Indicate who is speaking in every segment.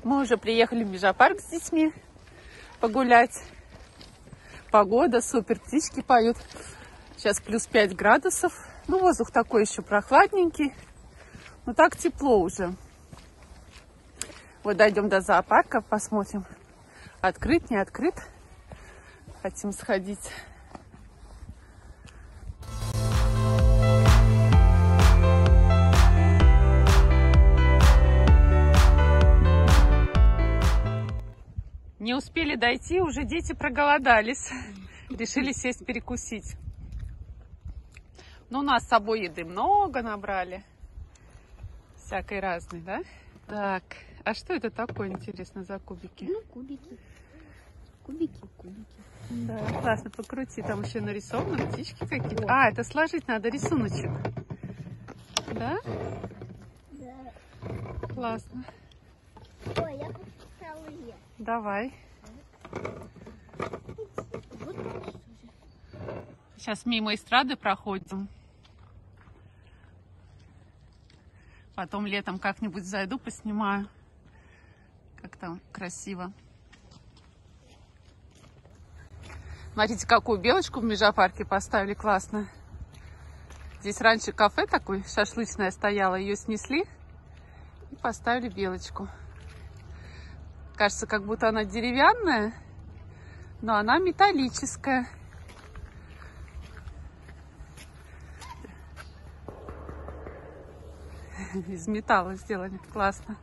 Speaker 1: Мы уже приехали в Межапарк с детьми погулять. Погода супер, птички поют. Сейчас плюс 5 градусов. Ну, воздух такой еще прохладненький. Но так тепло уже. Вот дойдем до зоопарка, посмотрим, открыт, не открыт. Хотим сходить. Не успели дойти, уже дети проголодались. Решили сесть перекусить. Но у нас с собой еды много набрали. Всякой разной, да? Так, а что это такое, интересно, за кубики?
Speaker 2: Ну, кубики. Кубики.
Speaker 1: Да, классно, покрути. Там еще нарисованы птички какие-то. А, это сложить надо, рисуночек. Да?
Speaker 2: Да.
Speaker 1: Классно.
Speaker 2: Ой, я поставила е.
Speaker 1: Давай.
Speaker 2: Вот так же.
Speaker 1: Сейчас мимо эстрады проходим. Потом летом как-нибудь зайду, поснимаю. Как там красиво. Смотрите, какую белочку в Межапарке поставили, классно. Здесь раньше кафе такое шашлычное стояло, ее снесли и поставили белочку. Кажется, как будто она деревянная, но она металлическая. Из металла сделали, классно.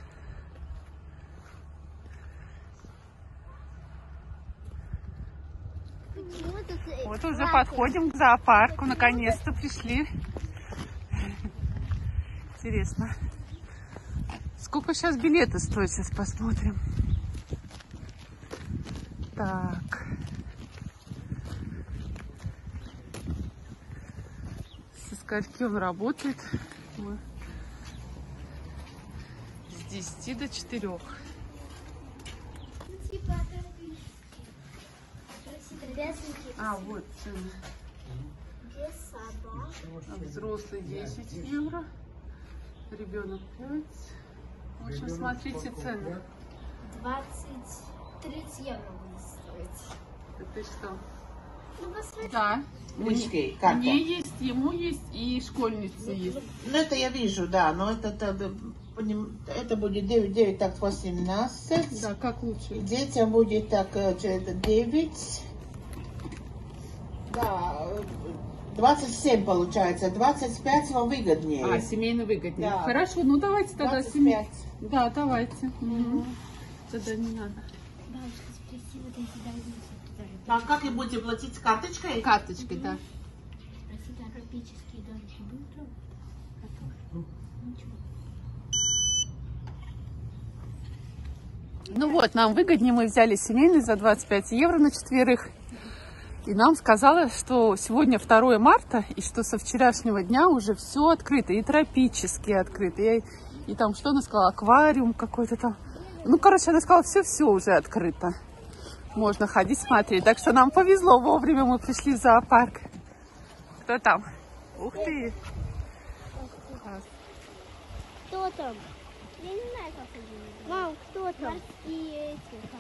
Speaker 1: Вот уже подходим к зоопарку, наконец-то пришли. Интересно. Сколько сейчас билеты стоят, сейчас посмотрим. Так. Со скольки он работает? С 10 до 4. А, вот цены. Взрослый 10 евро. Ребенок 5. В общем, смотрите цены.
Speaker 2: 20-30 евро будет стоить.
Speaker 1: Это что?
Speaker 2: Ну, посмотри.
Speaker 1: Да.
Speaker 3: Мышкой, карта.
Speaker 1: Мне есть, ему есть и школьнице есть.
Speaker 3: Ну, это я вижу, да, но это будет 9, так 18.
Speaker 1: Да, как лучше.
Speaker 3: Детям будет так 9. Да, 27 получается. 25 вам выгоднее.
Speaker 1: А, семейно выгоднее.
Speaker 3: Да.
Speaker 1: Хорошо, ну давайте тогда
Speaker 3: 25.
Speaker 1: Да, давайте. Угу. Тогда не надо.
Speaker 2: Бабушка, спроси вот эти дорожки.
Speaker 3: А как и будете платить с карточкой?
Speaker 1: Карточкой, да.
Speaker 2: Спроси, тропические дорожки будут? Ничего.
Speaker 1: Ну вот, нам выгоднее, мы взяли семейный за 25 евро на 4. И нам сказала, что сегодня 2 марта, и что со вчерашнего дня уже все открыто, и тропические открыты, и там, что она сказала, аквариум какой-то там. Ну, короче, она сказала, все уже открыто. Можно ходить, смотреть. Так что нам повезло, вовремя мы пришли в зоопарк. Кто там? Ух ты!
Speaker 2: Кто там? Я не знаю, как они. Мам, кто там? Морские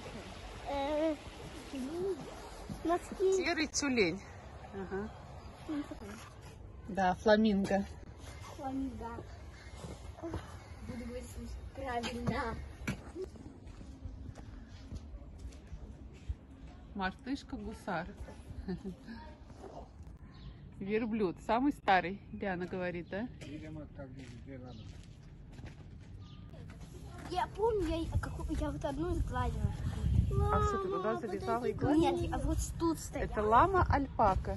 Speaker 2: эти, морские.
Speaker 1: Серый тюлень. Ага. Да, фламинго.
Speaker 2: Фламинго. Буду говорить правильно.
Speaker 1: Мартышка-гусар. Верблюд. Самый старый, Диана говорит, да?
Speaker 2: Я помню, я вот одну сгладила.
Speaker 1: А что ты туда залезала и гладила?
Speaker 2: Нет, а вот тут стояла.
Speaker 1: Это лама-альпака.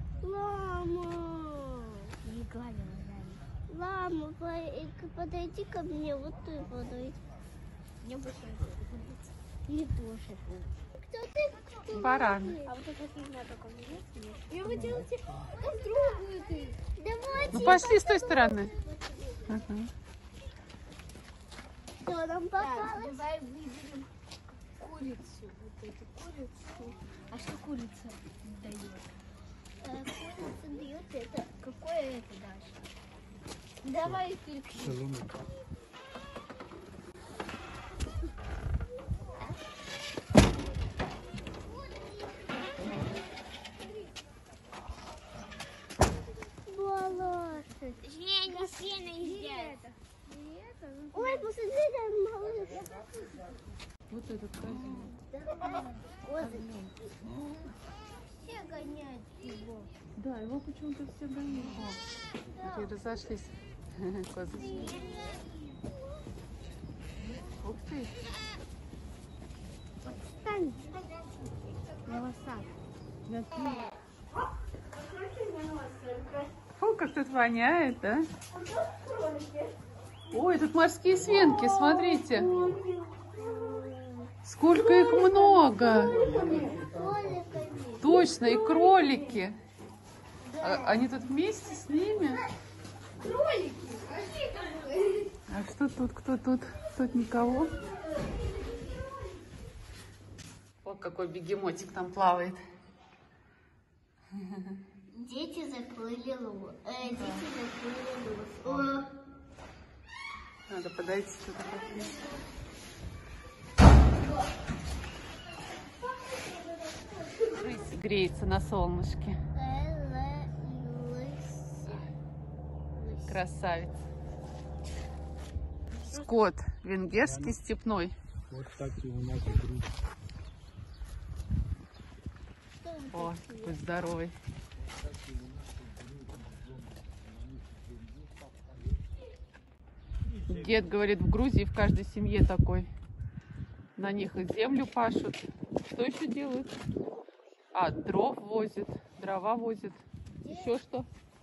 Speaker 2: Лама. Не гладила, реально. Лама, подойди ко мне, вот ты подойди. Мне больше нравится. Мне тоже. Кто ты?
Speaker 1: Баран.
Speaker 2: А вот это фигня только мне. Я вы делаете другую ты. Давайте.
Speaker 1: Ну пошли с той стороны. Ага.
Speaker 2: Что нам попалось? Давай выберем курицу. Вот эту курицу. А что курица дает? Курица дает это. Какое это дальше? Давай переключим. Посмотри, там малыш.
Speaker 1: Вот этот козел.
Speaker 2: Козочки. Все гоняют его.
Speaker 1: Да, его почему-то все гоняют. Смотри, разошлись козочки. Ух ты.
Speaker 2: Встань. Волосат.
Speaker 1: Фу, как тут воняет, да? Ой, тут морские свинки, смотрите. Сколько их много. Точно, и кролики. Они тут вместе с ними? А что тут? Кто тут? Тут никого. Вот какой бегемотик там плавает.
Speaker 2: Дети закрыли луз. О,
Speaker 1: Надо подойти туда поближе. Рысь греется на солнышке. Красавец. Скот венгерский степной.
Speaker 4: Вот так и у нас игрушка.
Speaker 1: О, какой здоровый. Дед говорит, в Грузии в каждой семье такой. На них и землю пашут. Что еще делают? А, дров возят, дрова возят. Еще что?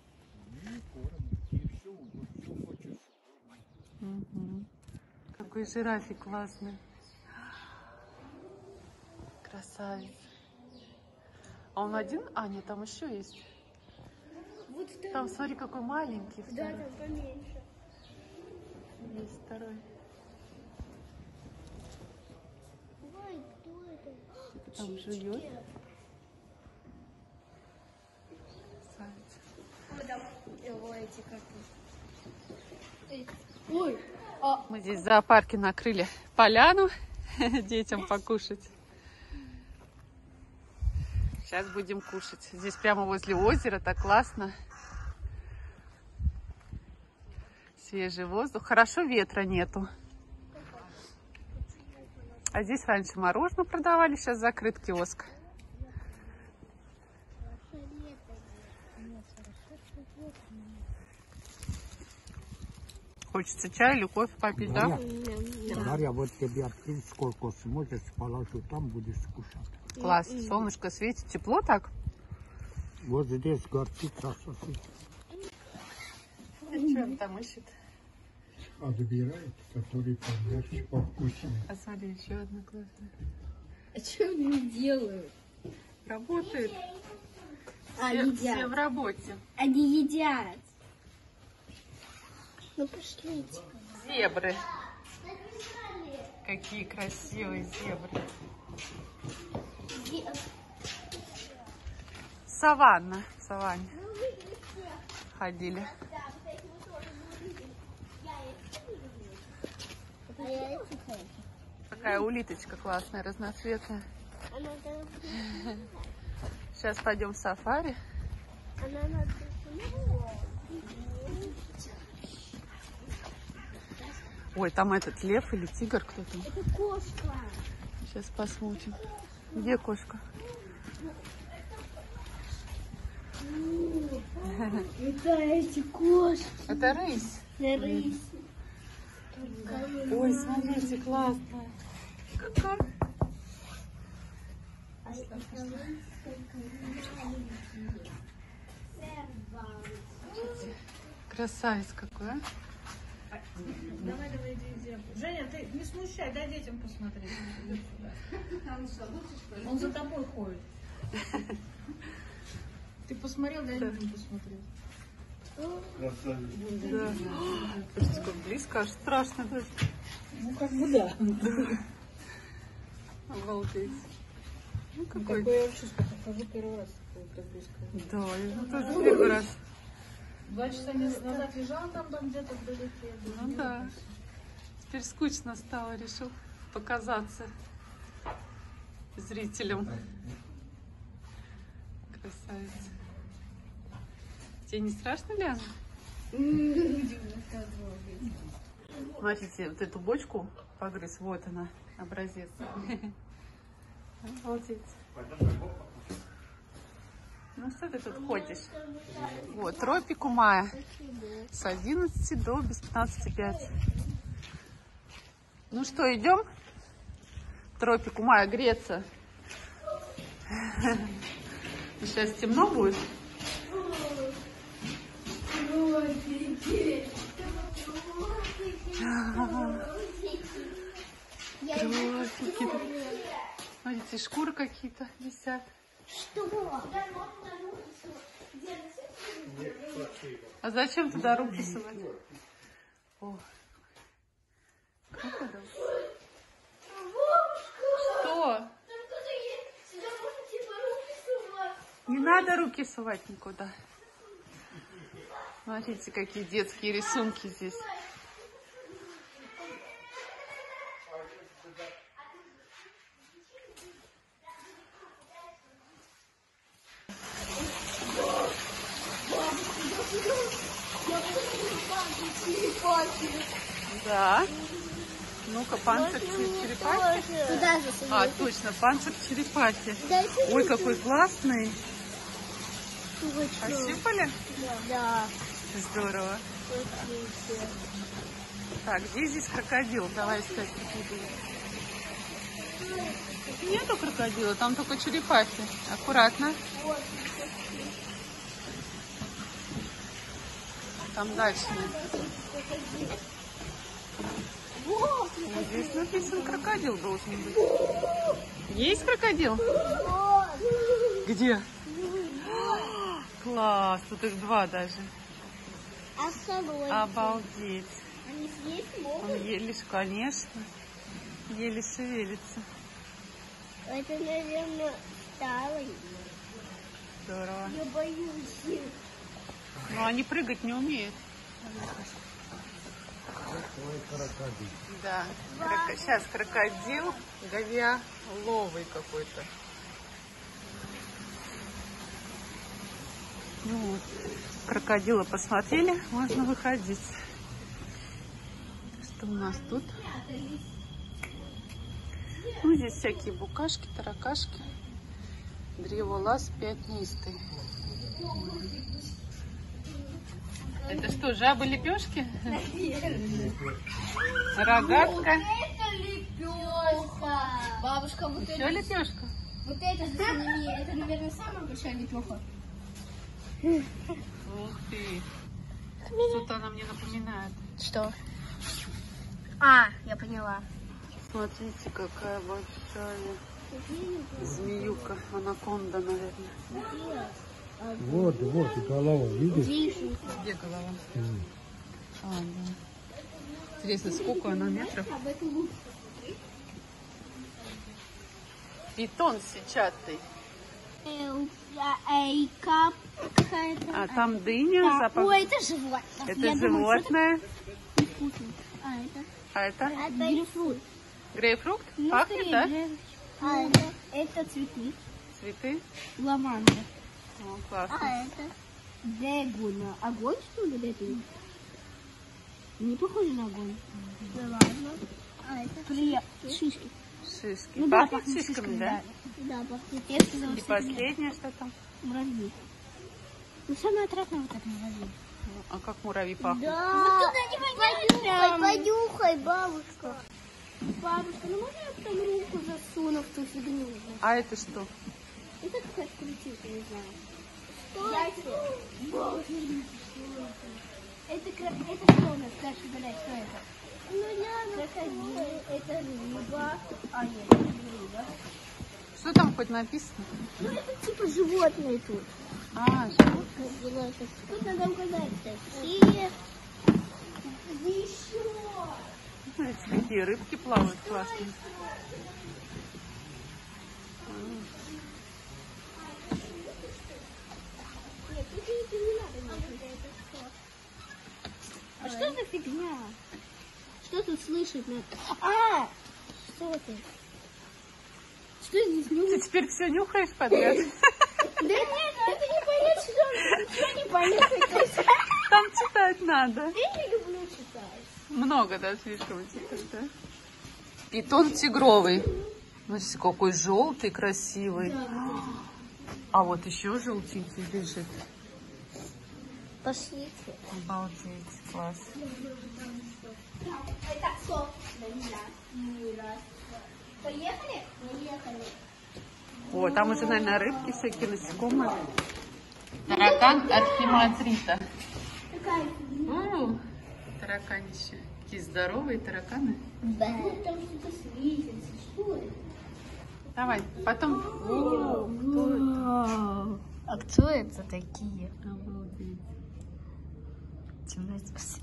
Speaker 1: Угу. Какой жирафик классный. Красавец. А он один? А, нет, там еще есть.
Speaker 2: вот там.
Speaker 1: Там, смотри, какой маленький.
Speaker 2: Да,
Speaker 1: Второй.
Speaker 2: там поменьше.
Speaker 1: Есть второй.
Speaker 2: Ой, кто это?
Speaker 1: Там жует. Красавец.
Speaker 2: Эти как. Ой,
Speaker 1: Мы здесь в зоопарке накрыли поляну детям покушать. Сейчас будем кушать. Здесь прямо возле озера, так классно. Свежий воздух. Хорошо, ветра нету. А здесь раньше мороженое продавали, сейчас закрыт киоск. Хочется чай или кофе попить, да?
Speaker 4: Дарья, вот тебе открыть, сколько сможешь, положу, там будешь кушать.
Speaker 1: Класс. Солнышко светит. Тепло так?
Speaker 4: Вот здесь горчит, красота.
Speaker 1: Что он там ищет?
Speaker 4: Отбирает, который помягче, повкуснее.
Speaker 1: А смотри, еще одна классная.
Speaker 2: А что они делают?
Speaker 1: Работает.
Speaker 2: Они
Speaker 1: Все в работе.
Speaker 2: Они едят. Ну пошлите.
Speaker 1: Зебры. Какие красивые зебры. Саванна. В саванне ходили. Такая улиточка классная, разноцветная. Сейчас пойдем в сафари. Ой, там этот лев или тигр кто-то.
Speaker 2: Это кошка.
Speaker 1: Сейчас посмотрим. Где кошка?
Speaker 2: Это эти кошки.
Speaker 1: Это рысь.
Speaker 2: Рысь.
Speaker 1: Ой, смотрите, классная. Какая? Красавец какой, а?
Speaker 5: Давай, иди. Женя, ты не смущай, дай детям посмотреть. Он за тобой ходит. Ты посмотрел, дай детям посмотреть.
Speaker 1: Да. Слушайте, как близко, аж страшно даже.
Speaker 5: Ну, как бы да.
Speaker 1: Обалдеть. Ну,
Speaker 5: Какой
Speaker 1: какой.
Speaker 5: я вообще покажу первый раз. Так близко.
Speaker 1: Да, я тоже первый раз.
Speaker 5: 2 часа назад лежал там где-то вдалеке.
Speaker 1: Ну да. Теперь скучно стало, решил показаться зрителям. Красавец. Тебе не страшно, Ляна? Смотрите, вот эту бочку погрыз. Вот она, образец. Обалдеть. Ну что ты тут ходишь? Вот, тропик у Мая. С 11 до без 15:05. Ну что, идем? Тропик у Мая греться. Сейчас темно будет. Тропики. Смотрите, шкуры какие-то висят.
Speaker 2: Что?
Speaker 1: А зачем туда руки совать? О. Как это? Что? Не надо руки сувать никуда. Смотрите, какие детские рисунки здесь. Да. Ну-ка, панцирь черепахи.
Speaker 2: Туда же
Speaker 1: А, точно, панцирь черепахи. Ой, какой классный. Ощупали?
Speaker 2: Да.
Speaker 1: Здорово. Так, где здесь крокодил? Давай искать крокодила. Нету крокодила, там только черепахи. Аккуратно. Там дальше нет. Вот здесь написан крокодил должен быть. Есть крокодил? Где? Класс, тут их два даже.
Speaker 2: А с собой?
Speaker 1: Обалдеть.
Speaker 2: Они съесть могут?
Speaker 1: Он еле, конечно, еле шевелится.
Speaker 2: Это, наверное, старый.
Speaker 1: Здорово.
Speaker 2: Я боюсь.
Speaker 1: Но они прыгать не умеют. Да. Сейчас крокодил говяловый какой-то. Ну вот. Крокодила посмотрели, можно выходить. Что у нас тут? Ну, здесь всякие букашки, таракашки. Древолаз пятнистый. Это что, жабы-лепешки? Рогатка.
Speaker 2: Это лепешка. Бабушка, вот
Speaker 1: Еще лепешка?
Speaker 2: Вот это, наверное, самая большая лепешка.
Speaker 1: Ух ты. Что-то она мне напоминает.
Speaker 2: Что? А, я поняла.
Speaker 1: Смотрите, какая большая змеюка. Анаконда, наверное.
Speaker 4: Вот, голова, видишь?
Speaker 1: Где голова? А, да. Интересно, сколько она метров? Питон сетчатый. А там дыня, запах.
Speaker 2: Ой, это животное.
Speaker 1: Это животное.
Speaker 2: А это?
Speaker 1: А это
Speaker 2: Грейпфрут.
Speaker 1: грейпфрут?
Speaker 2: Ну,
Speaker 1: Пахнет, да?
Speaker 2: А это цветы.
Speaker 1: Цветы?
Speaker 2: Лаванда.
Speaker 1: О, классно.
Speaker 2: А это дегуна. Огонь, что ли, дегуна? Не похоже на огонь. Да ладно. А это шишки.
Speaker 1: Шишки.
Speaker 2: Ну да,
Speaker 1: Пахнет шишками, да?
Speaker 2: Да, пахнет. Я сказала,
Speaker 1: И
Speaker 2: что
Speaker 1: последнее, что там?
Speaker 2: муравьи. Ну, самое отвратное вот это муравьи.
Speaker 1: А как муравьи пахнут?
Speaker 2: Да. Вот туда не понюхай, бабушка. Бабушка, ну можно я там руку засуну в ту фигню?
Speaker 1: А это что?
Speaker 2: Это какая-то крутилка, не знаю. Что это? Это что у нас? Дальше угадай, что это? Ну, я крокодил, это рыба. А, нет, это не рыба.
Speaker 1: Что там хоть написано?
Speaker 2: Ну, это типа животные тут.
Speaker 1: А, животные.
Speaker 2: Тут надо угадать такие. Еще.
Speaker 1: Смотрите, какие рыбки плавают классные.
Speaker 2: Нет, тут не надо. А что за фигня? Что тут слышать надо? А! Что ты? Что здесь
Speaker 1: Ты
Speaker 2: нюхать?
Speaker 1: теперь все нюхаешь подряд?
Speaker 2: Да нет, это не понять, что ничего не понять.
Speaker 1: Там читать надо.
Speaker 2: Я не люблю читать.
Speaker 1: Много, да, слишком читать, да? Питон тигровый. Смотрите, какой желтый, красивый. А вот еще желтенький лежит.
Speaker 2: Пошлите.
Speaker 1: Обалдеть, класс.
Speaker 2: Это все. Поехали? Поехали.
Speaker 1: О, там уже, наверное, рыбки всякие, насекомые. Таракан от химатрита. Тараканище. Какие здоровые тараканы.
Speaker 2: Да. Там что-то светится. Что это?
Speaker 1: Давай, потом. О, кто это?
Speaker 2: А кто это такие?
Speaker 1: Обалдеть.
Speaker 2: Чудо,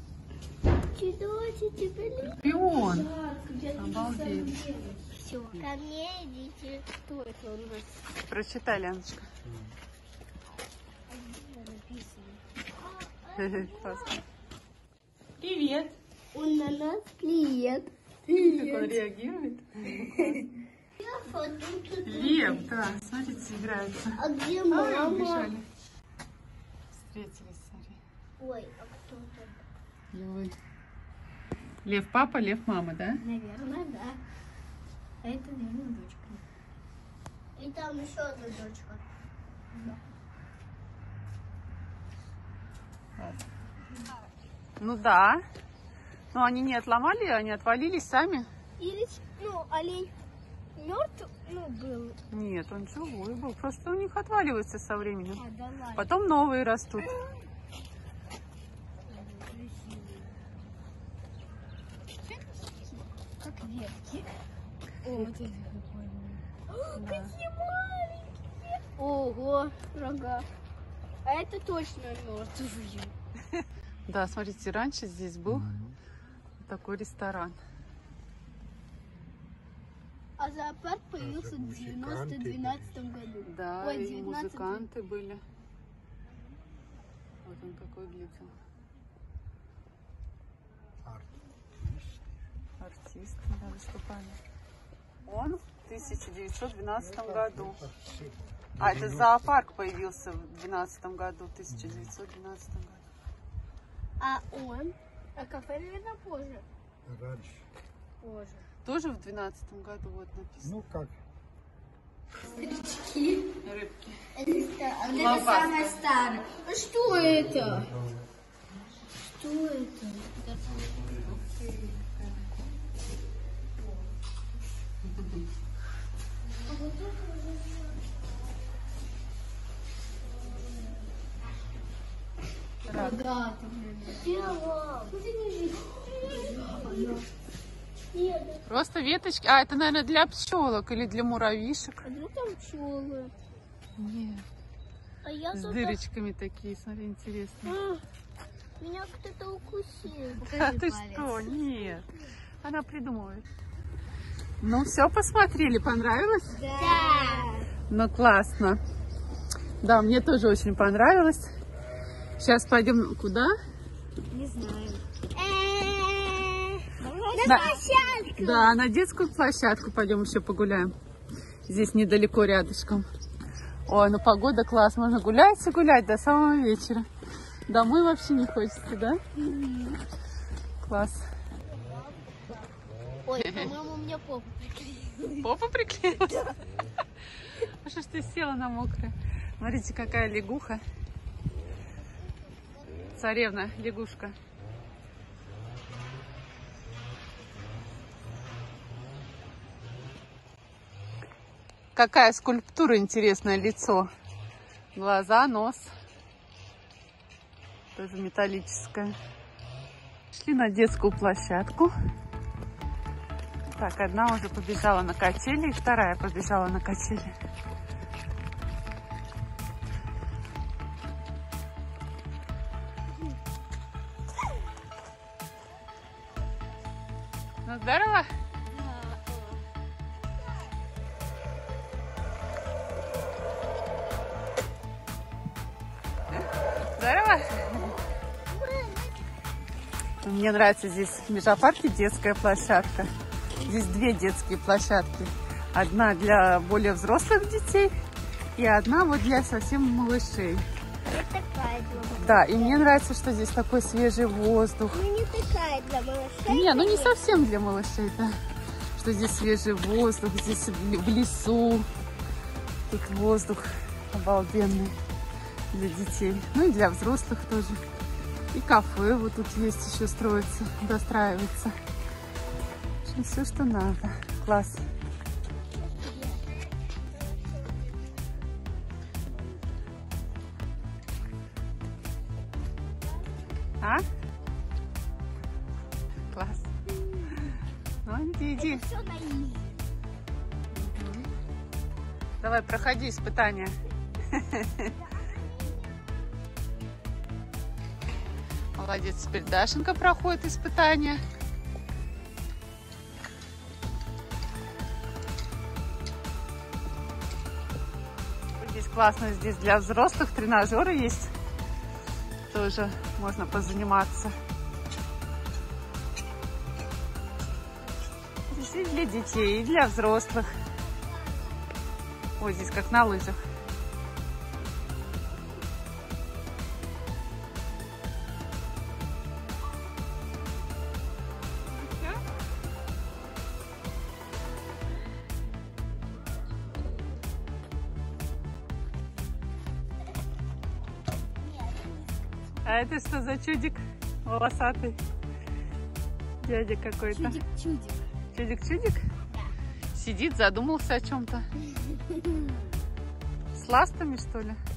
Speaker 2: тебе
Speaker 1: Шпион. Обалдеть.
Speaker 2: все. Ко мне идите. Кто это у нас?
Speaker 1: Прочитай, Леночка.
Speaker 2: Написано.
Speaker 1: Классно. Привет.
Speaker 2: Он на нас клиент.
Speaker 1: Как он реагирует? Лев, да, смотрите, играются.
Speaker 2: А где
Speaker 1: Ой,
Speaker 2: мама?
Speaker 1: убежали. Встретились, смотри.
Speaker 2: Ой, а кто там?
Speaker 1: Ой. Лев папа, лев мама, да?
Speaker 2: Наверное, да. А это, наверное, дочка. И там еще одна дочка.
Speaker 1: Ну да. Но они не отломали, они отвалились сами.
Speaker 2: Или, олень мертв, был.
Speaker 1: Нет, он живой был. Просто у них отваливается со временем.
Speaker 2: А, да ладно.
Speaker 1: Потом новые растут.
Speaker 2: Как ветки. О, вот это прикольно. Какие маленькие. Ого, рога. А это точно мертвые.
Speaker 1: Да, смотрите, раньше здесь был такой ресторан.
Speaker 2: А зоопарк появился в 1912 году.
Speaker 1: Да,
Speaker 2: Ой,
Speaker 1: и
Speaker 2: 19.
Speaker 1: музыканты были. Вот он какой глядел. Артисты, да, выступали. Он в 1912 году. А, это зоопарк появился в 12 году, в 1912 году.
Speaker 2: А он? А кафе, наверное, позже.
Speaker 4: Раньше.
Speaker 2: Позже.
Speaker 1: Тоже в 12 году, вот написано.
Speaker 4: Ну как?
Speaker 1: Рыбки.
Speaker 2: Это
Speaker 1: Лопатка.
Speaker 2: самое старое. А что это? Что это? Да,
Speaker 1: Просто веточки. А, это, наверное, для пчелок или для муравьишек.
Speaker 2: а вдруг там пчелы?
Speaker 1: Нет.
Speaker 2: А я
Speaker 1: С
Speaker 2: тут...
Speaker 1: дырочками такие, смотри, интересные.
Speaker 2: Меня кто-то укусил.
Speaker 1: А ты что? Нет. Она придумывает. Ну все, посмотрели, понравилось?
Speaker 2: Да.
Speaker 1: Ну классно. Да, мне тоже очень понравилось. Сейчас пойдем куда?
Speaker 2: Не знаю.
Speaker 1: На-
Speaker 2: площадку.
Speaker 1: Да, на детскую площадку пойдем еще погуляем. Здесь недалеко рядышком. Ой, ну погода класс. Можно гулять и гулять до самого вечера. Домой вообще не хочется, да? Класс.
Speaker 2: Ой, по-моему, у меня попа приклеилась.
Speaker 1: Попа приклеилась? А что ж ты села на мокрое? Смотрите, какая лягуха. Царевна, лягушка. Какая скульптура интересная, лицо. Глаза, нос. Тоже металлическая. Шли на детскую площадку. Так, одна уже побежала на качели, и вторая побежала на качели. Ну, здорово! Здорово! Мне нравится здесь в Межапарке детская площадка. Здесь две детские площадки. Одна для более взрослых детей и одна вот для совсем малышей.
Speaker 2: такая для малышей.
Speaker 1: Да, и мне нравится, что здесь такой свежий воздух.
Speaker 2: Ну, не такая для малышей.
Speaker 1: Не, ну не
Speaker 2: конечно.
Speaker 1: совсем для малышей, да. Что здесь свежий воздух, здесь в лесу. Тут воздух обалденный для детей. Ну и для взрослых тоже. И кафе вот тут есть, еще строится, достраивается. В общем, все, что надо. Класс. А? Класс. Ну, иди.
Speaker 2: Все на изи.
Speaker 1: Давай, проходи испытания. Молодец, теперь Дашенька проходит испытания. Здесь классно, здесь для взрослых тренажеры есть. Тоже можно позаниматься. Здесь и для детей, и для взрослых. Вот здесь как на лыжах. А это что за чудик волосатый? Дядя какой-то.
Speaker 2: Чудик-чудик.
Speaker 1: Чудик-чудик? Сидит, задумался о чем-то. С ластами, что ли?